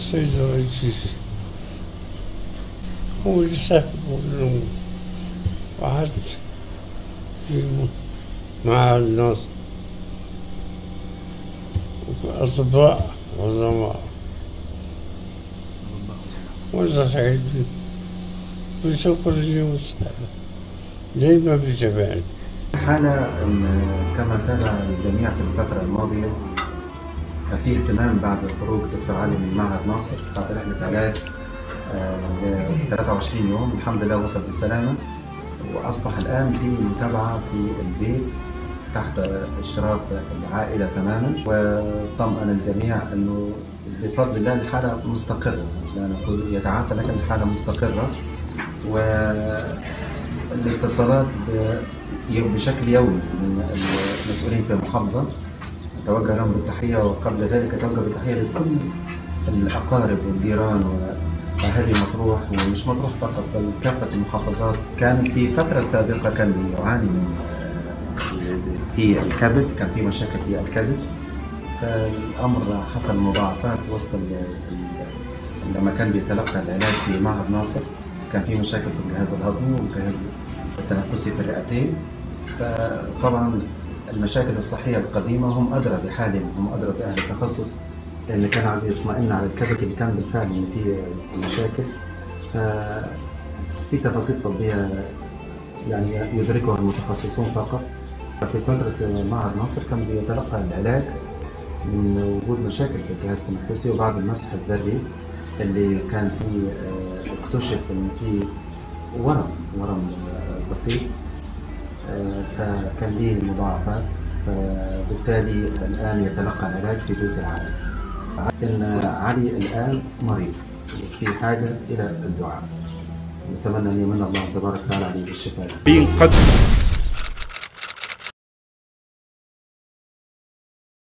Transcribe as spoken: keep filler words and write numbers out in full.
السيد الرئيس هو اللي ساهم كلهم، واحد مع الناس أطباء عظماء وأنت سعيد بشكر اليوم السعادة دايما بيتابعني. حالة كما تابع الجميع في الفترة الماضية كان في اهتمام بعد خروج دكتور علي من معهد ناصر بعد رحلة علاج ل ثلاثة وعشرين يوم، الحمد لله وصل بالسلامة، وأصبح الآن في متابعة في البيت تحت إشراف العائلة تماما، وطمأن الجميع أنه بفضل الله الحالة مستقرة، لا نقول يتعافى لكن الحالة مستقرة، والاتصالات بشكل يومي من المسؤولين في المحافظة أتوجه لهم بالتحية، وقبل ذلك أتوجه بالتحية لكل الأقارب والجيران وأهالي مطروح، ومش مطروح فقط بل كافة المحافظات. كان في فترة سابقة كان يعاني من في الكبد، كان في مشاكل في الكبد، فالأمر حصل مضاعفات وسط لما كان بيتلقى العلاج في معهد ناصر، كان في مشاكل في الجهاز الهضمي والجهاز التنفسي في الرئتين. فطبعا المشاكل الصحية القديمة هم أدرى بحالهم، هم أدرى بأهل التخصص، لأن كان عايز يطمئن على الكبد اللي كان بالفعل إن فيه مشاكل. ففي تفاصيل طبية يعني يدركها المتخصصون فقط. في فترة معهد ناصر كان بيتلقى العلاج من وجود مشاكل في الجهاز التنفسي، وبعد المسح الذري اللي كان فيه اكتشف إن فيه ورم ورم بسيط، فكان ليه مضاعفات، فبالتالي الآن يتلقى العلاج في بيت العائلة. إن علي الآن مريض في حاجة إلى الدعاء، نتمنى أن يمن الله تبارك وتعالى عليه بالشفاء.